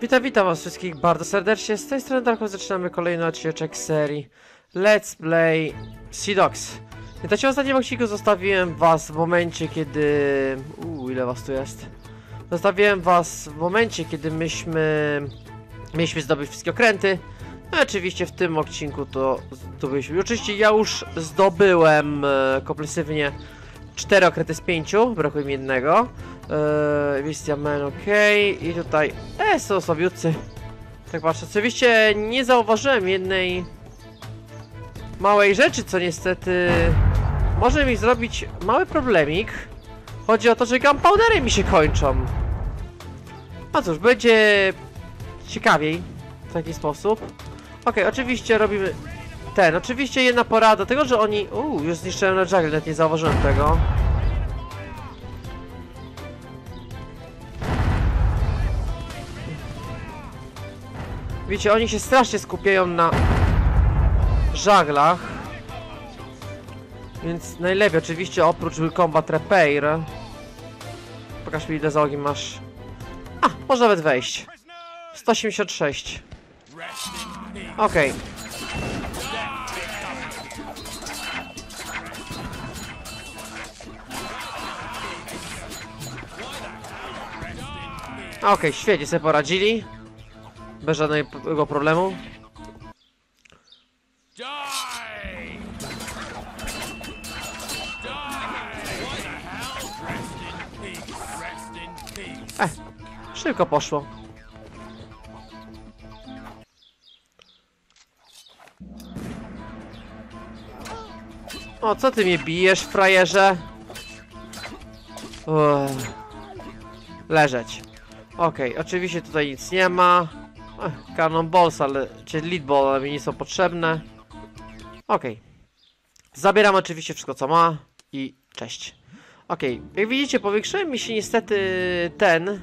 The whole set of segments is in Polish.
Witam was wszystkich bardzo serdecznie, z tej strony Darko. Zaczynamy kolejny odcinek serii Let's Play Sea Dogs. Pamiętacie, w ostatnim odcinku zostawiłem was w momencie, kiedy... ile was tu jest? Zostawiłem was w momencie, kiedy mieliśmy zdobyć wszystkie okręty. No i oczywiście w tym odcinku to zdobyliśmy. Oczywiście ja już zdobyłem kompulsywnie 4 okręty z 5, brakuje mi jednego. Wistiamen, ok. I tutaj są słabiutcy. Tak patrzę. Oczywiście nie zauważyłem jednej małej rzeczy, co niestety może mi zrobić mały problemik. Chodzi o to, że gunpowdery mi się kończą. No cóż, będzie ciekawiej w taki sposób. Ok, oczywiście robimy oczywiście jedna porada, tego, że oni... już zniszczyłem na juggle, nawet nie zauważyłem tego. Wiecie, oni się strasznie skupiają na żaglach. Więc najlepiej oczywiście oprócz combat repair. Pokaż mi, ile załogi masz. Można nawet wejść. 186. Okej. Okej, świetnie sobie poradzili. Bez żadnego problemu. Szybko poszło. O, co ty mnie bijesz, frajerze? Leżeć. Okej, oczywiście tutaj nic nie ma. Cannonballs, czy lead ball, ale mi nie są potrzebne. Okej. Zabieram oczywiście wszystko, co ma. I cześć. Okej, jak widzicie, powiększyłem mi się niestety ten.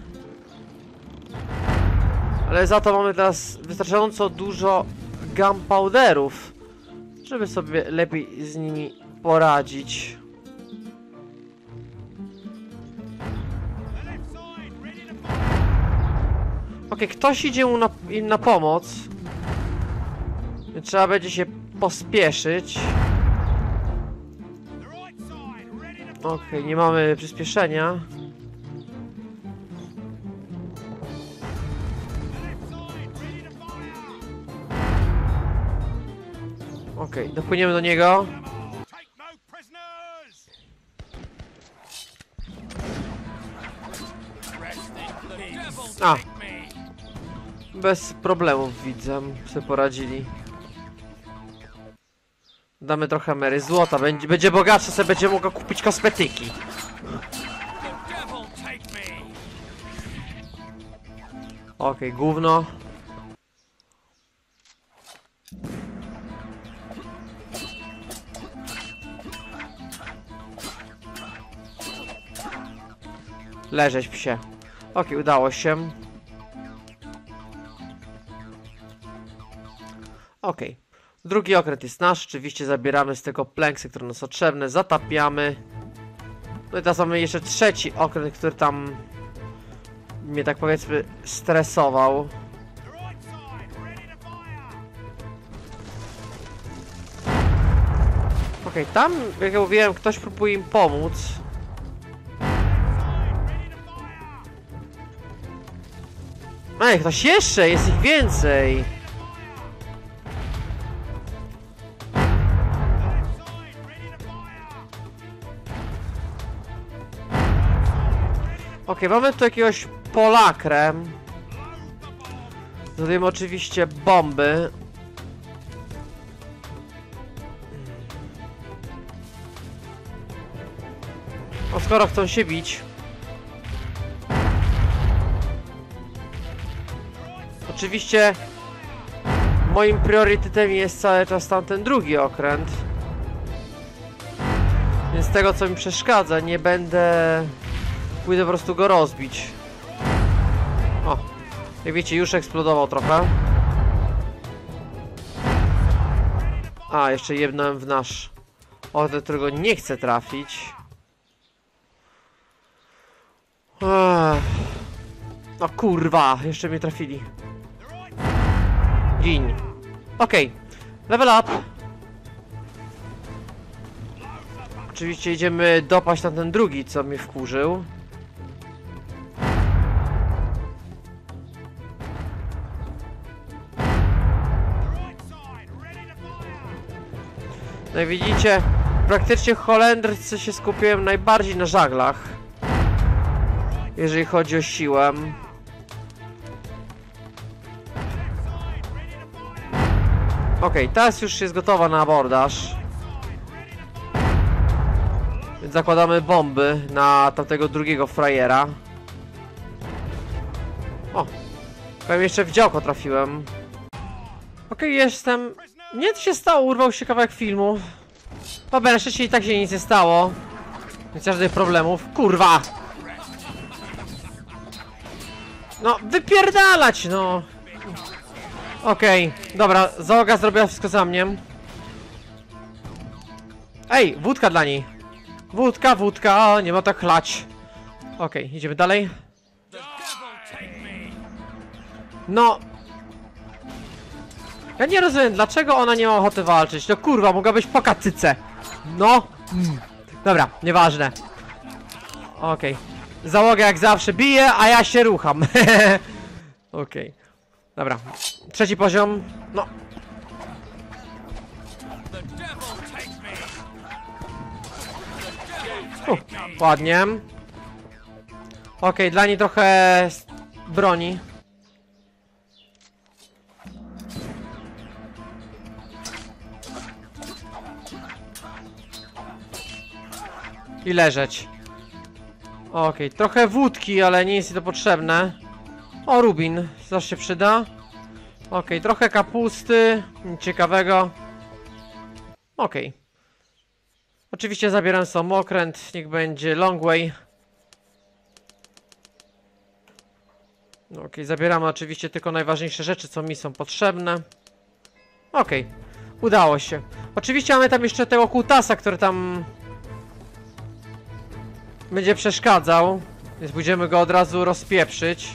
Ale za to mamy teraz wystarczająco dużo gunpowderów, żeby sobie lepiej z nimi poradzić. Okej, ktoś idzie im na pomoc. Trzeba będzie się pospieszyć. Okej, nie mamy przyspieszenia. Okej, dopłyniemy do niego. Bez problemów, widzę, sobie poradzili. Damy trochę Mary złota, będzie bogatsza, sobie będzie mogła kupić kosmetyki. Okej, gówno. Leżeć, psie. Okej, udało się. Okej. Drugi okręt jest nasz. Oczywiście zabieramy z tego planksy, które nas potrzebne. Zatapiamy. No i teraz mamy jeszcze trzeci okręt, który tam mnie, tak powiedzmy, stresował. Okej, tam, jak ja mówiłem, ktoś próbuje im pomóc. Ktoś jeszcze! Jest ich więcej! Okej, mamy tu jakiegoś Polakrę. Zadajemy oczywiście bomby. Skoro chcą się bić. Oczywiście moim priorytetem jest cały czas tamten drugi okręt. Więc tego, co mi przeszkadza, nie będę... Pójdę po prostu go rozbić. O, jak wiecie, już eksplodował trochę. Jeszcze jebnąłem w nasz okręt, którego nie chcę trafić. No kurwa, jeszcze mnie trafili. Gin. Okej. Level up. Oczywiście idziemy dopaść na ten drugi, co mnie wkurzył. No i widzicie, praktycznie Holendrcy się skupiają najbardziej na żaglach, jeżeli chodzi o siłę. Okej, teraz już jest gotowa na abordaż. Więc zakładamy bomby na tamtego drugiego frajera. O! Powiem, jeszcze w działko trafiłem. Okej, jestem... Nie, co się stało? Urwał się kawałek filmu. Dobra, na szczęście i tak się nic nie stało. Więc żadnych problemów. Kurwa! No, wypierdalać, no! Okej, dobra, załoga zrobiła wszystko za mnie. Ej, wódka dla niej. Wódka, wódka, nie ma tak chlać. Okej, idziemy dalej. No. Ja nie rozumiem, dlaczego ona nie ma ochoty walczyć. No kurwa, mogła być po kacyce. No. Dobra, nieważne. Okej. Załoga jak zawsze bije, a ja się rucham. Okej. Dobra, trzeci poziom. No. Ładnie. Okej, dla niej trochę broni. I leżeć. Okej, trochę wódki, ale nie jest mi to potrzebne. O, rubin, zawsze się przyda. Okej, trochę kapusty. Nic ciekawego. Okej. Oczywiście zabieram samokręt, niech będzie long way. Okej, zabieramy oczywiście tylko najważniejsze rzeczy, co mi są potrzebne. Okej, udało się. Oczywiście mamy tam jeszcze tego kutasa, który tam będzie przeszkadzał, więc będziemy go od razu rozpieprzyć.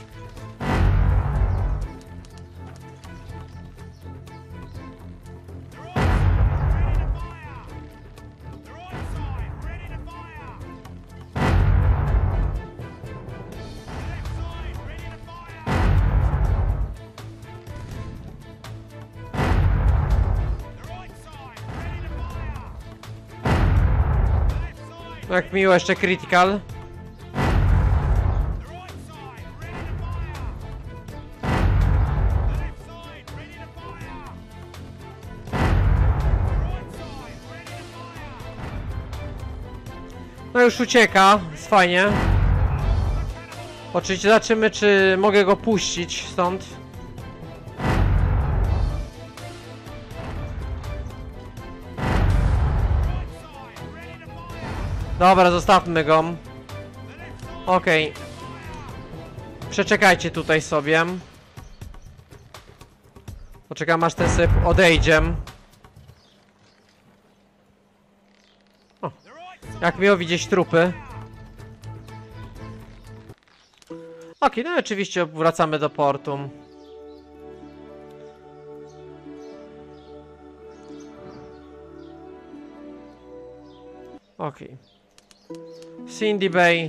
Jak miło, jeszcze critical. No już ucieka, jest fajnie. Oczywiście zobaczymy, czy mogę go puścić stąd. Dobra, zostawmy go. Okej. Przeczekajcie tutaj sobie. Poczekam, aż ten syp odejdzie. O, jak miło widzieć trupy. Okej, no i oczywiście wracamy do portu. Okej. Cindy Bay.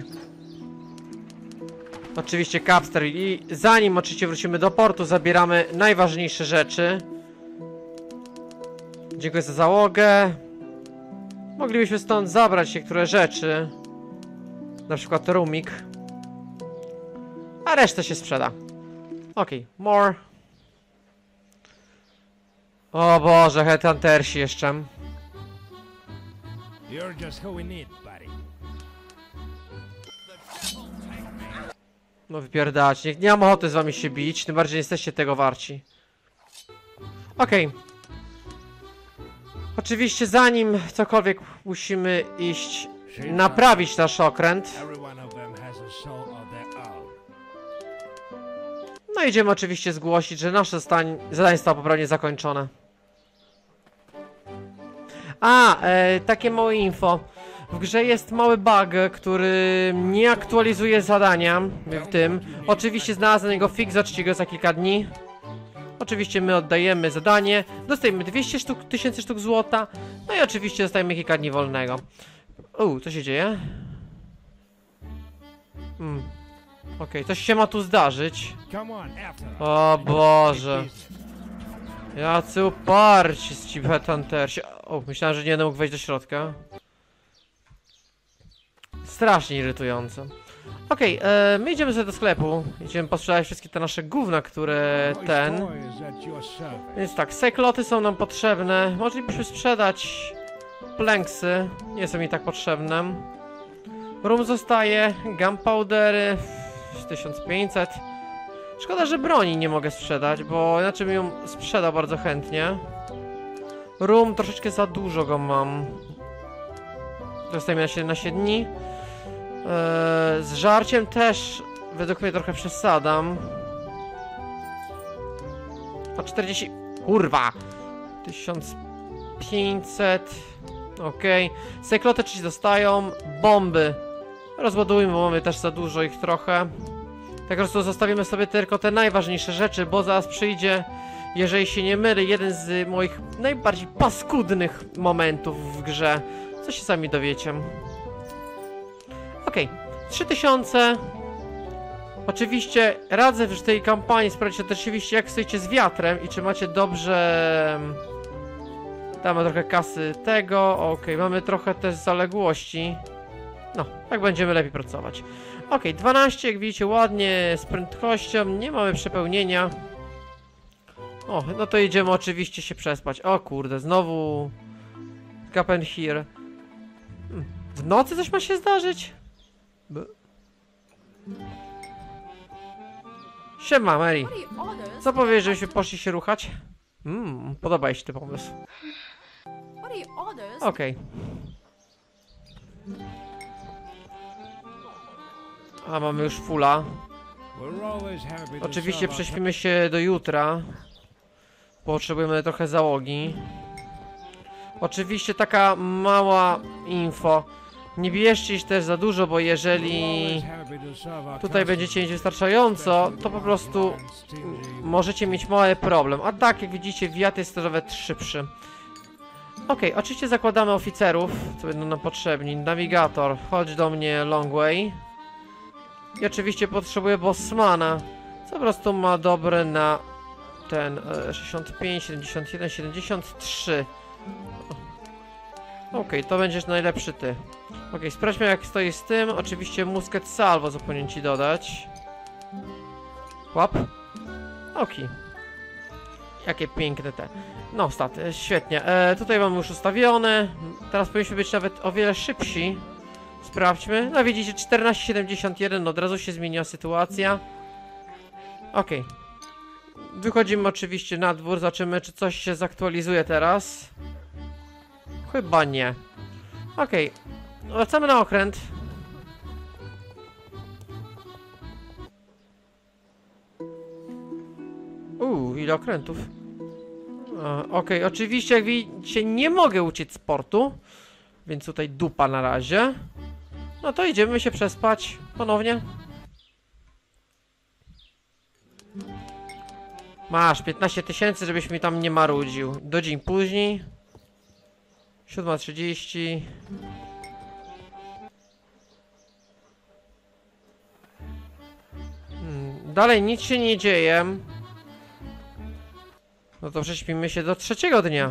Oczywiście Capster. I zanim oczywiście wrócimy do portu, zabieramy najważniejsze rzeczy. Dziękuję za załogę. Moglibyśmy stąd zabrać niektóre rzeczy. Na przykład rumik. A resztę się sprzeda. Okej, more. O Boże, headhuntersi jeszcze. You're just who we need, buddy. No wypierdać, nie mam ochoty z wami się bić, tym bardziej nie jesteście tego warci. Okej. Oczywiście zanim cokolwiek musimy iść naprawić nasz okręt. No idziemy oczywiście zgłosić, że nasze zadanie zostało poprawnie zakończone. Takie małe info. W grze jest mały bug, który nie aktualizuje zadania w tym. Oczywiście znalazłem jego fix, zobaczcie go za kilka dni. Oczywiście my oddajemy zadanie, dostajemy 200 sztuk, 1000 sztuk złota, no i oczywiście dostajemy kilka dni wolnego. Co się dzieje? Okej, coś się ma tu zdarzyć. O Boże. Jacy uparci z ci headhuntersi. Myślałem, że nie będę mógł wejść do środka. Strasznie irytujące. Okej, my idziemy sobie do sklepu. Idziemy posprzedać wszystkie te nasze gówna, które Więc tak, sekloty są nam potrzebne. Moglibyśmy sprzedać planksy. Nie są mi tak potrzebne. Rum zostaje. Gunpowdery 1500. Szkoda, że broni nie mogę sprzedać, bo inaczej bym ją sprzedał bardzo chętnie. Rum troszeczkę za dużo go mam. Dostajemy na 17 dni. Z żarciem też według mnie trochę przesadam. A 40... Kurwa! 1500... Okej. Sekloty czyli dostają. Bomby. Rozładujmy, bo mamy też za dużo ich trochę. Tak po prostu zostawimy sobie tylko te najważniejsze rzeczy, bo zaraz przyjdzie, jeżeli się nie mylę, jeden z moich najbardziej paskudnych momentów w grze. Co się sami dowiecie. Okej, 3000. Oczywiście radzę w tej kampanii sprawdzić oczywiście, jak stoicie z wiatrem i czy macie dobrze... Damy trochę kasy tego. Okej, mamy trochę też zaległości. No, tak będziemy lepiej pracować. Okej, 12, jak widzicie, ładnie, z prędkością, nie mamy przepełnienia. No to idziemy oczywiście się przespać. O kurde, znowu... Cap and here. W nocy coś ma się zdarzyć? Siema, Mary. Co powiesz, żebyśmy poszli się ruchać? Podoba mi się ten pomysł. Okej. A mamy już fulla. Oczywiście prześpimy się do jutra. Potrzebujemy trochę załogi. Oczywiście taka mała info. Nie bierzcie ich też za dużo, bo jeżeli tutaj będziecie mieć wystarczająco, to po prostu możecie mieć mały problem. A tak, jak widzicie, wiatr jest nawet szybszy. Okej, oczywiście zakładamy oficerów, co będą nam potrzebni. Nawigator, chodź do mnie long way. I oczywiście potrzebuję bossmana, co po prostu ma dobre na ten 65, 71, 73. Okej, to będziesz najlepszy ty. Okej, sprawdźmy jak stoi z tym. Oczywiście musket salvo zapomniałem ci dodać. Łap. Okej. Jakie piękne te. No, staty, świetnie. Tutaj mamy już ustawione. Teraz powinniśmy być nawet o wiele szybsi. Sprawdźmy. No widzicie, 14,71, od razu się zmieniła sytuacja. Okej. Wychodzimy oczywiście na dwór, zobaczymy czy coś się zaktualizuje teraz. Chyba nie. Okej. Wracamy na okręt. Ile okrętów. Okej, oczywiście jak widzicie nie mogę uciec z portu. Więc tutaj dupa na razie. No to idziemy się przespać ponownie. Masz 15 000, żebyś mi tam nie marudził. Do dzień później. 7:30. Dalej nic się nie dzieje. No to prześpimy się do trzeciego dnia.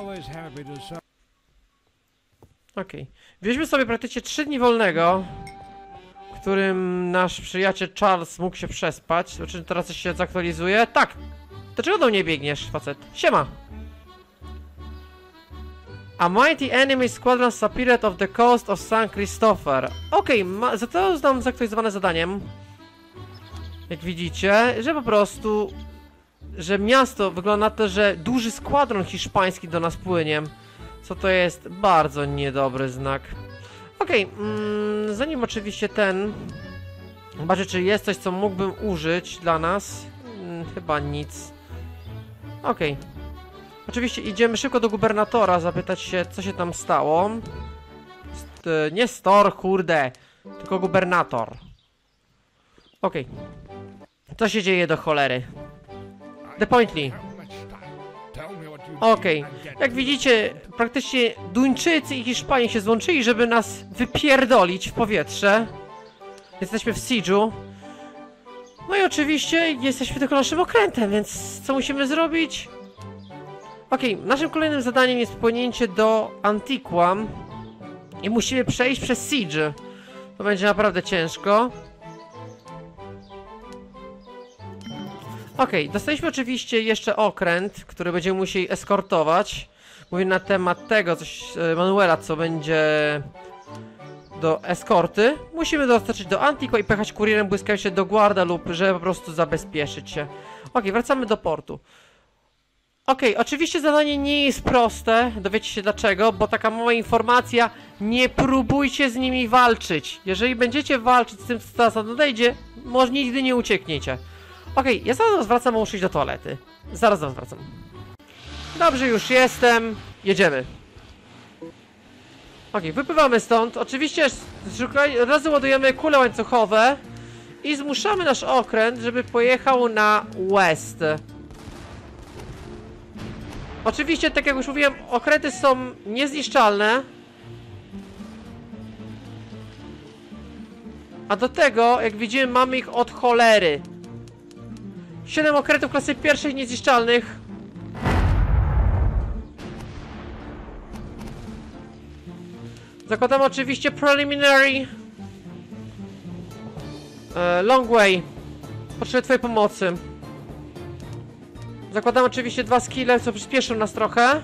Okej. Wzięliśmy sobie praktycznie 3 dni wolnego, w którym nasz przyjaciel Charles mógł się przespać. Zobaczymy, teraz coś się zaktualizuje. Tak! Dlaczego do mnie biegniesz, facet? Siema! A mighty enemy squadron appeared off the coast of St. Christopher. Okej, za to znam zaktualizowane zadaniem. Jak widzicie, że po prostu... Że miasto wygląda na to, że duży składron hiszpański do nas płynie. Co to jest bardzo niedobry znak. Okej, zanim oczywiście ten... Zobaczę, czy jest coś, co mógłbym użyć dla nas. Chyba nic. Okej. Oczywiście idziemy szybko do gubernatora, zapytać się, co się tam stało. nie store, kurde, tylko gubernator. Okej. Co się dzieje do cholery? The Pointly. Okej. Jak widzicie, praktycznie Duńczycy i Hiszpanie się złączyli, żeby nas wypierdolić w powietrze. Jesteśmy w siege'u. No i oczywiście jesteśmy tylko naszym okrętem, więc co musimy zrobić? Okej, naszym kolejnym zadaniem jest popłynięcie do Antiqua. I musimy przejść przez siege. To będzie naprawdę ciężko. Okej, dostaliśmy oczywiście jeszcze okręt, który będziemy musieli eskortować. Mówię na temat tego, coś Manuela, co będzie do eskorty. Musimy dostarczyć do Antiqua i pojechać kurierem błyskawicznie do Guadalupe, żeby po prostu zabezpieczyć się. Okej, wracamy do portu. Okej, oczywiście zadanie nie jest proste, dowiecie się dlaczego, bo taka mała informacja, nie próbujcie z nimi walczyć. Jeżeli będziecie walczyć z tym, co teraz nadejdzie, może nigdy nie uciekniecie. Okej, ja zaraz wracam, muszę iść do toalety. Zaraz wracam. Dobrze, już jestem. Jedziemy. Okej, wypływamy stąd. Oczywiście od razu ładujemy kule łańcuchowe i zmuszamy nasz okręt, żeby pojechał na west. Oczywiście, tak jak już mówiłem, okręty są niezniszczalne. A do tego, jak widzimy, mamy ich od cholery. 7 okrętów klasy pierwszej niezniszczalnych. Zakładamy oczywiście preliminary. Long way. Potrzebuję twojej pomocy. Zakładamy oczywiście 2 skille, co przyspieszą nas trochę.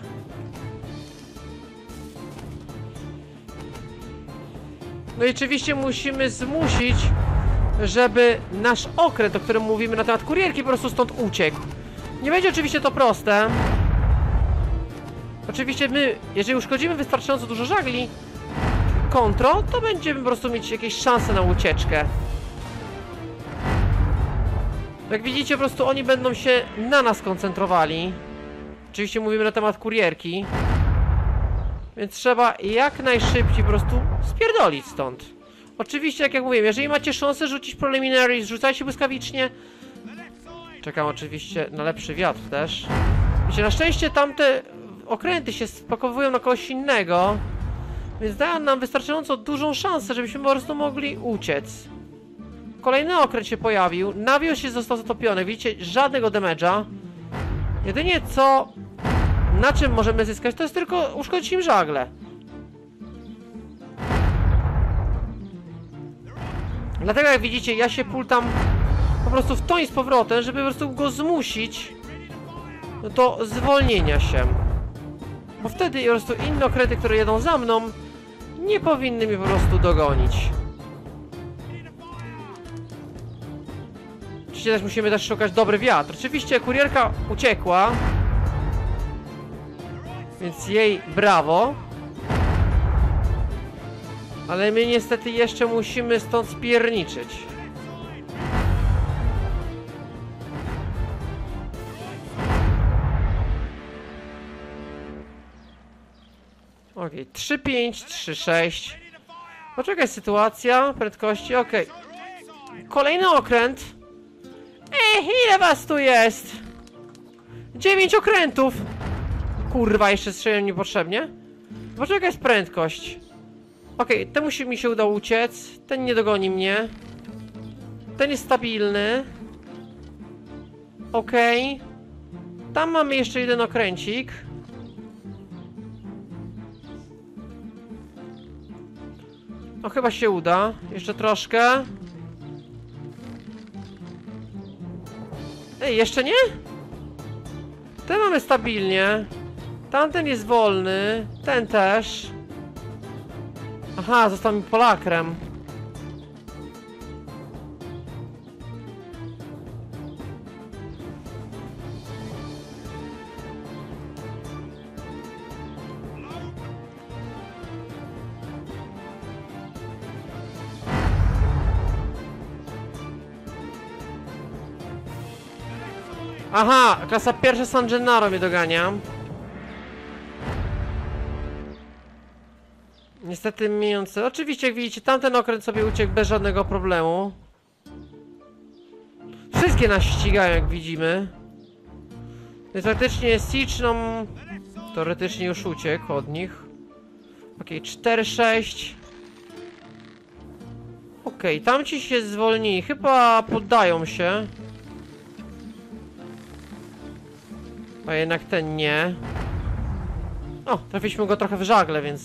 No i oczywiście musimy zmusić, żeby nasz okręt, o którym mówimy na temat kurierki, po prostu stąd uciekł. Nie będzie oczywiście to proste. Oczywiście my, jeżeli uszkodzimy wystarczająco dużo żagli kontro, to będziemy po prostu mieć jakieś szanse na ucieczkę. Jak widzicie, po prostu oni będą się na nas koncentrowali. Oczywiście mówimy na temat kurierki. Więc trzeba jak najszybciej po prostu spierdolić stąd. Oczywiście, jak mówiłem, jeżeli macie szansę rzucić preliminary, rzucajcie błyskawicznie. Czekam oczywiście na lepszy wiatr też. Wiecie, na szczęście tamte okręty się spakowują na kogoś innego, więc dają nam wystarczająco dużą szansę, żebyśmy po prostu mogli uciec. Kolejny okręt się pojawił, nawios się został zatopiony, widzicie, żadnego damage'a. Jedynie co, na czym możemy zyskać, to jest tylko uszkodzić im żagle. Dlatego jak widzicie, ja się pultam po prostu w to i z powrotem, żeby po prostu go zmusić do zwolnienia się. Bo wtedy po prostu inne okręty, które jedą za mną, nie powinny mi po prostu dogonić. Oczywiście też musimy też szukać dobry wiatr. Oczywiście kurierka uciekła, więc jej brawo. Ale my niestety jeszcze musimy stąd spierniczyć. Okej, 3-5, 3-6. Poczekaj, sytuacja, prędkości, okej. Kolejny okręt. Ile was tu jest? 9 okrętów. Kurwa, jeszcze strzeliłem niepotrzebnie. Poczekaj, jest prędkość. Okej, temu mi się udało uciec. Ten nie dogoni mnie. Ten jest stabilny. Okej. Tam mamy jeszcze jeden okręcik. No chyba się uda. Jeszcze troszkę. Ej, jeszcze nie? Ten mamy stabilnie. Tamten jest wolny. Ten też. Aha, został mi polakrem. Aha, klasa pierwsza San Gennaro mnie dogania. Niestety mijający. Oczywiście, jak widzicie, tamten okręt sobie uciekł bez żadnego problemu. Wszystkie nas ścigają, jak widzimy. Więc faktycznie Siege nam teoretycznie już uciekł od nich. Okej, 4-6. Okej, tamci się zwolnili. Chyba poddają się. A jednak ten nie. O, trafiliśmy go trochę w żagle, więc...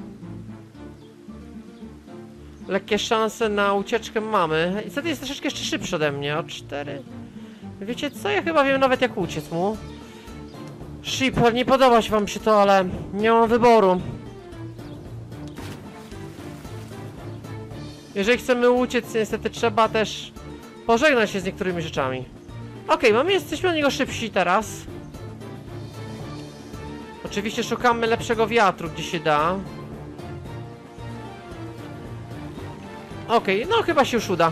lekkie szanse na ucieczkę mamy. Niestety jest troszeczkę jeszcze szybszy ode mnie. O 4. Wiecie co? Ja chyba wiem nawet jak uciec mu. Shipper, nie podoba się wam się to, ale nie mam wyboru. Jeżeli chcemy uciec, niestety trzeba też pożegnać się z niektórymi rzeczami. Okej, jesteśmy od niego szybsi teraz. Oczywiście szukamy lepszego wiatru, gdzie się da. Okej, no chyba się już uda.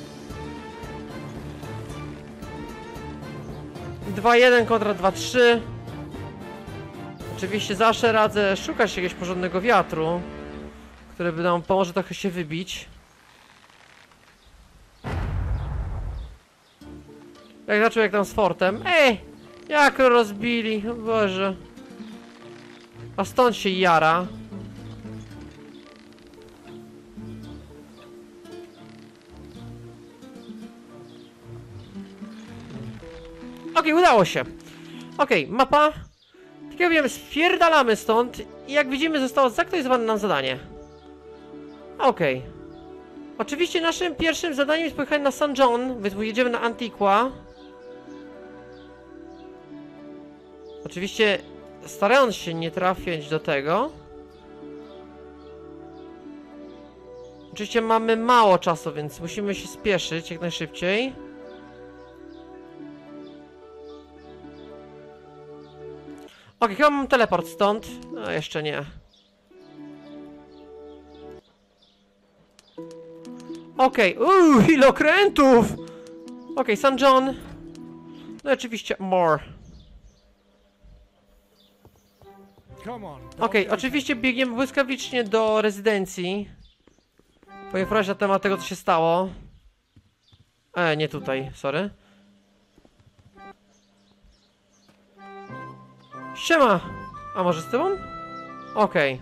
2-1 kontra 2-3. Oczywiście zawsze radzę szukać jakiegoś porządnego wiatru, który by nam pomoże trochę się wybić. Jak zaczął jak tam z fortem. Ej! Jak rozbili, o Boże. A stąd się jara. Okej, udało się. Okej, mapa. Tak jak wiem, spierdalamy stąd i jak widzimy zostało zaktualizowane nam zadanie. Okej. Oczywiście naszym pierwszym zadaniem jest pojechać na St. John, więc jedziemy na Antigua. Oczywiście starając się nie trafiać do tego. Oczywiście mamy mało czasu, więc musimy się spieszyć jak najszybciej. Okej, chyba mam teleport stąd. No, jeszcze nie. Okej, ile okrętów! Okej, St. John. No i oczywiście more. Okej, oczywiście biegniemy błyskawicznie do rezydencji. Poinformować na temat tego, co się stało. Nie tutaj, sorry. Siema! A może z tobą? Okej.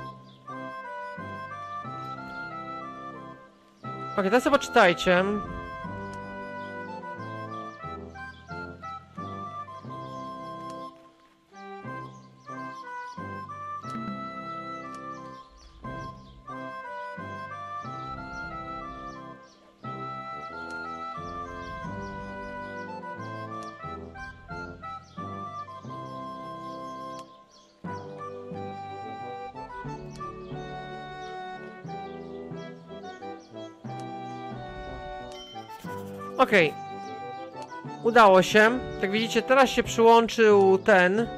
Okej, teraz sobie poczytajcie. Okej. Udało się. Jak widzicie, teraz się przyłączył ten.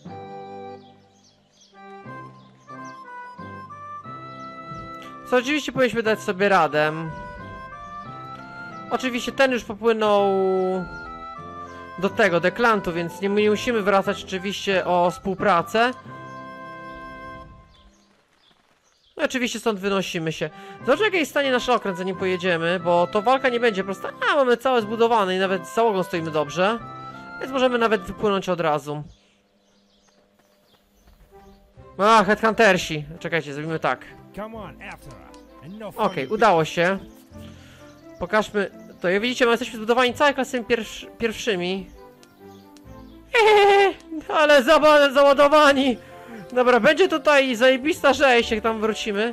Co oczywiście powinniśmy dać sobie radę. Oczywiście ten już popłynął do tego, deklantu, więc nie musimy wracać oczywiście o współpracę. No oczywiście stąd wynosimy się. Zobaczmy, jakie jest stanie nasz okręt, zanim pojedziemy, bo to walka nie będzie prosta. Mamy całe zbudowane i nawet z załogą stoimy dobrze. Więc możemy nawet wypłynąć od razu. Headhuntersi. Czekajcie, zrobimy tak. Okej, udało się. Pokażmy. To jak widzicie, my jesteśmy zbudowani całe klasy pierwszymi. Ale załadowani. Dobra, będzie tutaj zajebista rzeź, jak tam wrócimy.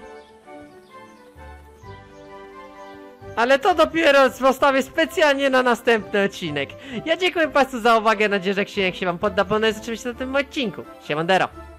Ale to dopiero zostawię specjalnie na następny odcinek. Ja dziękuję Państwu za uwagę, nadzieję, że odcinek się Wam podoba, bo jest oczywiście na tym odcinku. Siemandero.